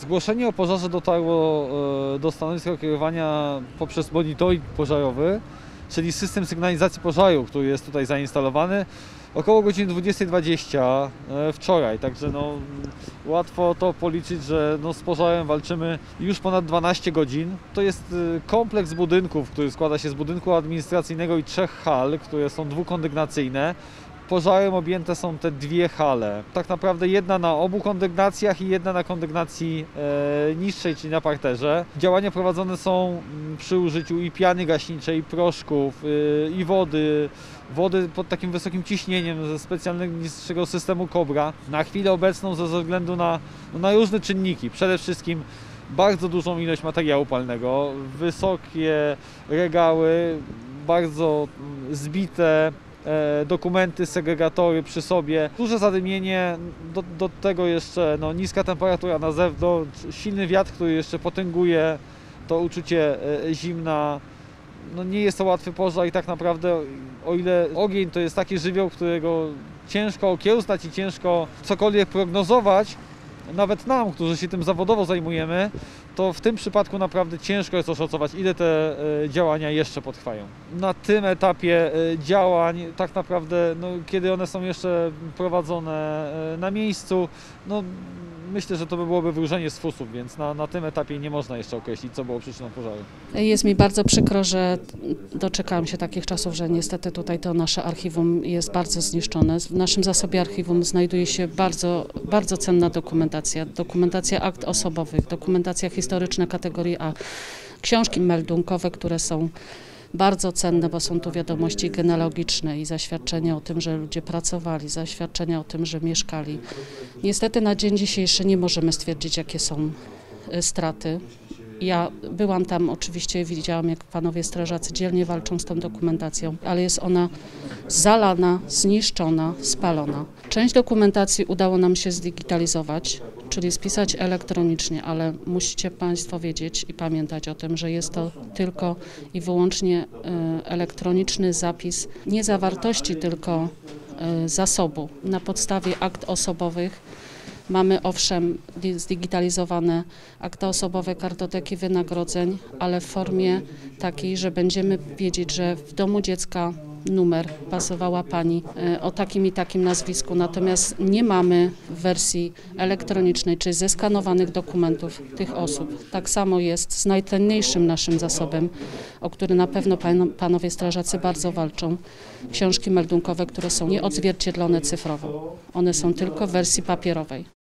Zgłoszenie o pożarze dotarło do stanowiska kierowania poprzez monitoring pożarowy, czyli system sygnalizacji pożaru, który jest tutaj zainstalowany, około godziny 20:20 wczoraj. Także łatwo to policzyć, że z pożarem walczymy już ponad 12 godzin. To jest kompleks budynków, który składa się z budynku administracyjnego i 3 hal, które są dwukondygnacyjne. Pożarem objęte są te 2 hale. Tak naprawdę jedna na obu kondygnacjach i jedna na kondygnacji niższej, czyli na parterze. Działania prowadzone są przy użyciu i piany gaśniczej, i proszków, i wody pod takim wysokim ciśnieniem ze specjalnego systemu Cobra. Na chwilę obecną ze względu na różne czynniki, przede wszystkim bardzo dużą ilość materiału palnego, wysokie regały, bardzo zbite dokumenty, segregatory przy sobie, duże zadymienie, do tego jeszcze niska temperatura na zewnątrz, silny wiatr, który jeszcze potęguje to uczucie zimna. Nie jest to łatwy pożar i tak naprawdę, o ile ogień to jest taki żywioł, którego ciężko okiełznać i ciężko cokolwiek prognozować, nawet nam, którzy się tym zawodowo zajmujemy, to w tym przypadku naprawdę ciężko jest oszacować, ile te działania jeszcze potrwają. Na tym etapie działań, tak naprawdę, kiedy one są jeszcze prowadzone na miejscu, myślę, że to byłoby wróżenie z fusów, więc na tym etapie nie można jeszcze określić, co było przyczyną pożaru. Jest mi bardzo przykro, że doczekałam się takich czasów, że niestety tutaj to nasze archiwum jest bardzo zniszczone. W naszym zasobie archiwum znajduje się bardzo, bardzo cenna dokumentacja akt osobowych, dokumentacja historyczna kategorii A, książki meldunkowe, które są bardzo cenne, bo są tu wiadomości genealogiczne i zaświadczenia o tym, że ludzie pracowali, zaświadczenia o tym, że mieszkali. Niestety na dzień dzisiejszy nie możemy stwierdzić, jakie są straty. Ja byłam tam oczywiście i widziałam, jak panowie strażacy dzielnie walczą z tą dokumentacją, ale jest ona zalana, zniszczona, spalona. Część dokumentacji udało nam się zdigitalizować, czyli spisać elektronicznie, ale musicie państwo wiedzieć i pamiętać o tym, że jest to tylko i wyłącznie elektroniczny zapis nie zawartości, tylko zasobu. Na podstawie akt osobowych mamy owszem zdigitalizowane akta osobowe, kartoteki wynagrodzeń, ale w formie takiej, że będziemy wiedzieć, że w domu dziecka numer pasowała pani o takim i takim nazwisku, natomiast nie mamy w wersji elektronicznej, czy zeskanowanych dokumentów tych osób. Tak samo jest z najcenniejszym naszym zasobem, o który na pewno panowie strażacy bardzo walczą. Książki meldunkowe, które są nieodzwierciedlone cyfrowo. One są tylko w wersji papierowej.